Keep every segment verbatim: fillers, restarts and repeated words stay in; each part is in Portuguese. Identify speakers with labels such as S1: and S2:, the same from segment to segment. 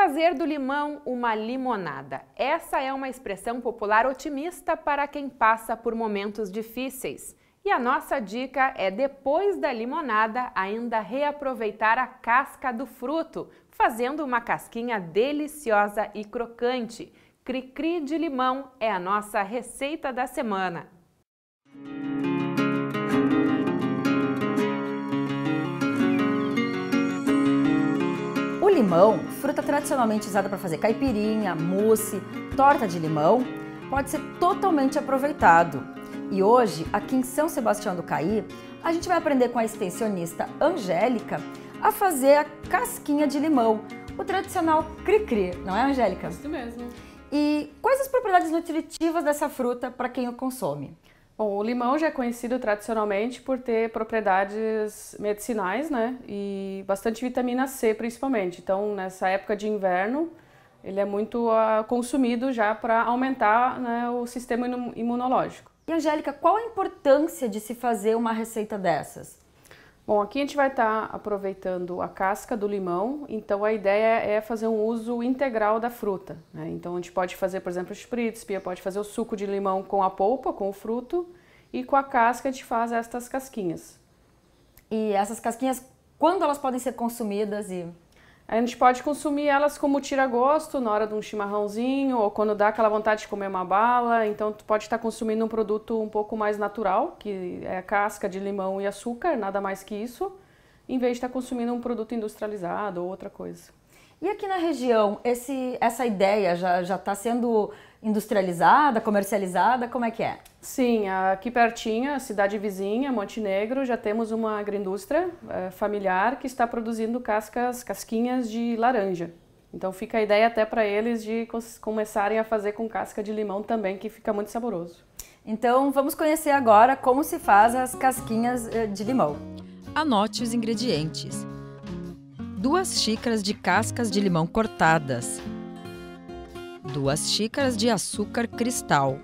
S1: Fazer do limão uma limonada. Essa é uma expressão popular otimista para quem passa por momentos difíceis. E a nossa dica é, depois da limonada, ainda reaproveitar a casca do fruto, fazendo uma casquinha deliciosa e crocante. Cri-cri de limão é a nossa receita da semana.
S2: O limão, fruta tradicionalmente usada para fazer caipirinha, mousse, torta de limão, pode ser totalmente aproveitado. E hoje, aqui em São Sebastião do Caí, a gente vai aprender com a extensionista Angélica a fazer a casquinha de limão, o tradicional cri-cri, não é, Angélica?
S3: Isso mesmo.
S2: E quais as propriedades nutritivas dessa fruta para quem o consome?
S3: Bom, o limão já é conhecido tradicionalmente por ter propriedades medicinais, né? E bastante vitamina C, principalmente. Então, nessa época de inverno, ele é muito uh, consumido já para aumentar, né, o sistema imunológico.
S2: E, Angélica, qual a importância de se fazer uma receita dessas?
S3: Bom, aqui a gente vai estar aproveitando a casca do limão, então a ideia é fazer um uso integral da fruta, né? Então a gente pode fazer, por exemplo, spritz, pode fazer o suco de limão com a polpa, com o fruto, e com a casca a gente faz estas casquinhas.
S2: E essas casquinhas, quando elas podem ser consumidas? E
S3: a gente pode consumir elas como tira-gosto, na hora de um chimarrãozinho, ou quando dá aquela vontade de comer uma bala. Então tu pode estar consumindo um produto um pouco mais natural, que é a casca de limão e açúcar, nada mais que isso, em vez de estar consumindo um produto industrializado ou outra coisa.
S2: E aqui na região, esse, essa ideia já já está sendo industrializada, comercializada, como é que é?
S3: Sim, aqui pertinho, a cidade vizinha, Montenegro, já temos uma agroindústria é, familiar que está produzindo cascas, casquinhas de laranja. Então fica a ideia até para eles de começarem a fazer com casca de limão também, que fica muito saboroso.
S2: Então vamos conhecer agora como se faz as casquinhas de limão.
S4: Anote os ingredientes. Duas xícaras de cascas de limão cortadas. Duas xícaras de açúcar cristal.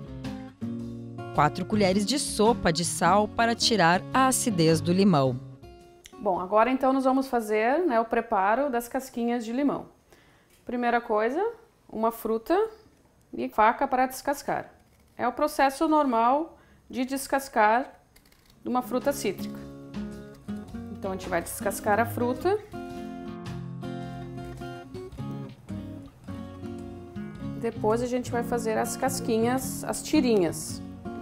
S4: Quatro colheres de sopa de sal para tirar a acidez do limão.
S3: Bom, agora então nós vamos fazer, né, o preparo das casquinhas de limão. Primeira coisa, uma fruta e faca para descascar. É o processo normal de descascar de uma fruta cítrica. Então a gente vai descascar a fruta. Depois a gente vai fazer as casquinhas, as tirinhas.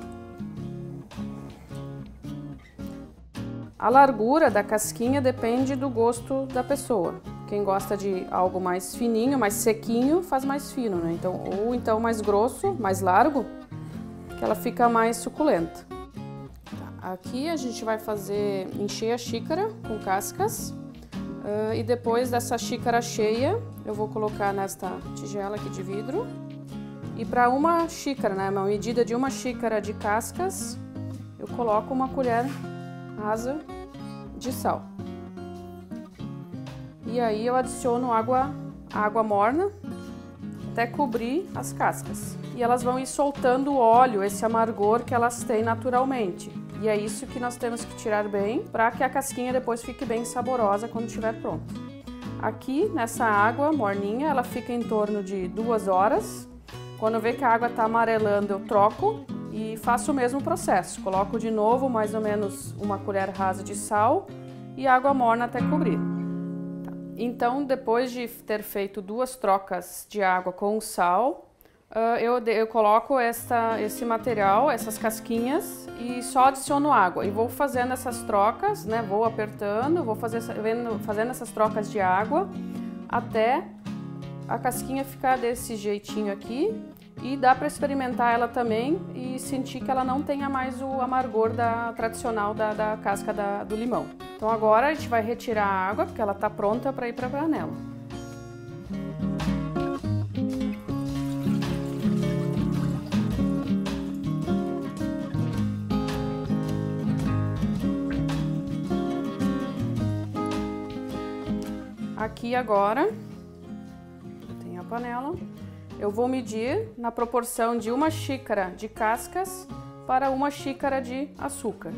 S3: A largura da casquinha depende do gosto da pessoa. Quem gosta de algo mais fininho, mais sequinho, faz mais fino, né? Então, ou então mais grosso, mais largo, que ela fica mais suculenta. Tá. Aqui a gente vai fazer, encher a xícara com cascas. Uh, e depois dessa xícara cheia, eu vou colocar nesta tigela aqui de vidro. E para uma xícara, né, uma medida de uma xícara de cascas, eu coloco uma colher rasa de sal. E aí eu adiciono água, água morna até cobrir as cascas. E elas vão ir soltando o óleo, esse amargor que elas têm naturalmente. E é isso que nós temos que tirar bem, para que a casquinha depois fique bem saborosa quando estiver pronta. Aqui, nessa água morninha, ela fica em torno de duas horas. Quando eu ver que a água está amarelando, eu troco e faço o mesmo processo. Coloco de novo mais ou menos uma colher rasa de sal e água morna até cobrir. Tá. Então, depois de ter feito duas trocas de água com sal, Uh, eu, eu coloco esta, esse material, essas casquinhas, e só adiciono água. E vou fazendo essas trocas, né? Vou apertando, vou fazer, fazendo essas trocas de água até a casquinha ficar desse jeitinho aqui. E dá para experimentar ela também e sentir que ela não tenha mais o amargor da, tradicional da, da casca da, do limão. Então agora a gente vai retirar a água, porque ela está pronta para ir para a panela. Aqui agora, eu tenho a panela, eu vou medir na proporção de uma xícara de cascas para uma xícara de açúcar.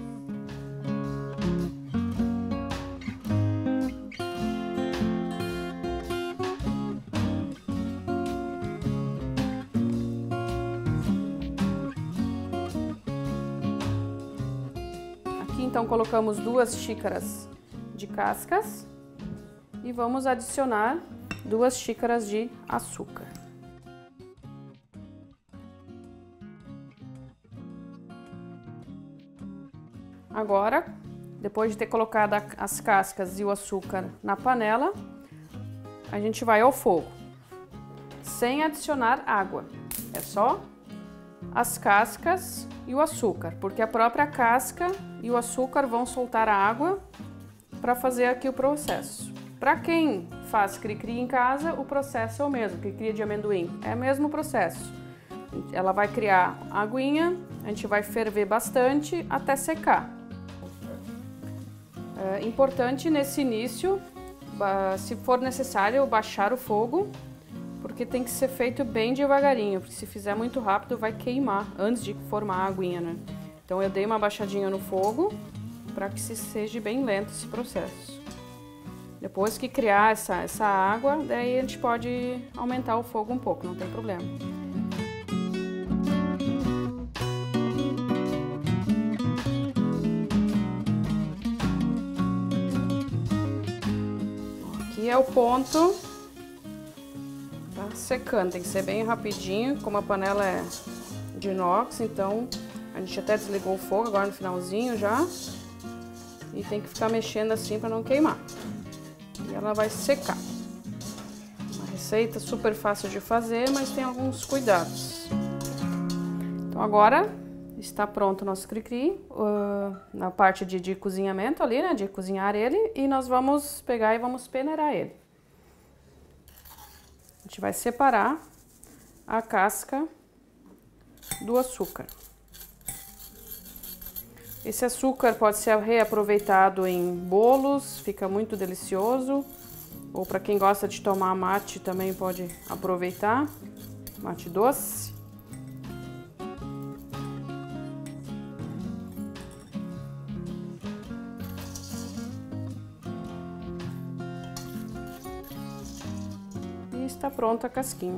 S3: então colocamos duas xícaras de cascas e vamos adicionar duas xícaras de açúcar. Agora, depois de ter colocado as cascas e o açúcar na panela, a gente vai ao fogo, sem adicionar água. É só as cascas e o açúcar, porque a própria casca e o açúcar vão soltar a água para fazer aqui o processo. Para quem faz cri-cri em casa, o processo é o mesmo, cri-cri de amendoim, é o mesmo processo. Ela vai criar aguinha, a gente vai ferver bastante até secar. É importante nesse início, se for necessário, baixar o fogo, porque tem que ser feito bem devagarinho, porque se fizer muito rápido vai queimar antes de formar a aguinha, né? Então eu dei uma baixadinha no fogo para que se seja bem lento esse processo. Depois que criar essa, essa água, daí a gente pode aumentar o fogo um pouco, não tem problema. Aqui é o ponto, tá secando, tem que ser bem rapidinho, como a panela é de inox, então a gente até desligou o fogo agora no finalzinho já, e tem que ficar mexendo assim para não queimar. E ela vai secar. Uma receita super fácil de fazer, mas tem alguns cuidados. Então agora está pronto o nosso cri-cri, uh, na parte de, de cozinhamento ali, né, de cozinhar ele, e nós vamos pegar e vamos peneirar ele. A gente vai separar a casca do açúcar. Esse açúcar pode ser reaproveitado em bolos, fica muito delicioso. Ou para quem gosta de tomar mate também pode aproveitar, mate doce. E está pronta a casquinha.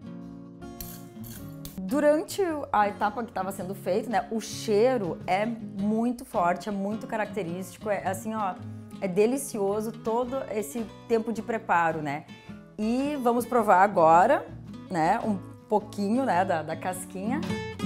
S2: Durante a etapa que estava sendo feito, né, o cheiro é muito forte, é muito característico, é assim, ó, é delicioso todo esse tempo de preparo, né? E vamos provar agora, né, um pouquinho, né, da, da casquinha.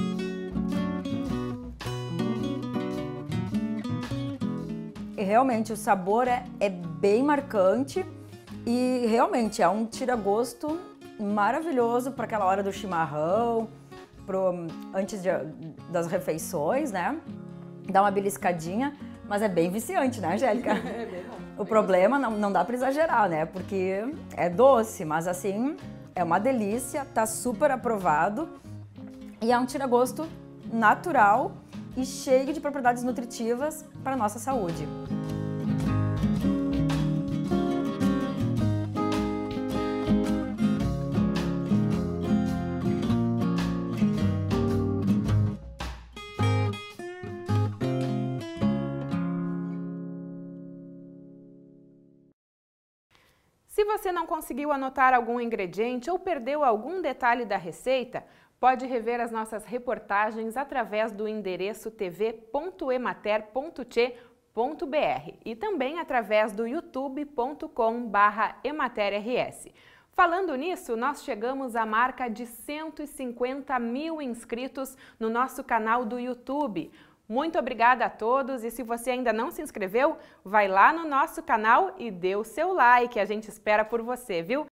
S2: E realmente o sabor é, é bem marcante e realmente é um tira-gosto maravilhoso para aquela hora do chimarrão, pro, antes de, das refeições, né? Dá uma beliscadinha, mas é bem viciante, né, Angélica? É bem bom. O problema não, não dá para exagerar, né? Porque é doce, mas assim, é uma delícia, tá super aprovado e é um tira-gosto natural e cheio de propriedades nutritivas para a nossa saúde.
S1: Se você não conseguiu anotar algum ingrediente ou perdeu algum detalhe da receita, pode rever as nossas reportagens através do endereço t v ponto emater ponto tche ponto b r e também através do youtube ponto com barra emater r s. Falando nisso, nós chegamos à marca de cento e cinquenta mil inscritos no nosso canal do YouTube. Muito obrigada a todos e se você ainda não se inscreveu, vai lá no nosso canal e dê o seu like, a gente espera por você, viu?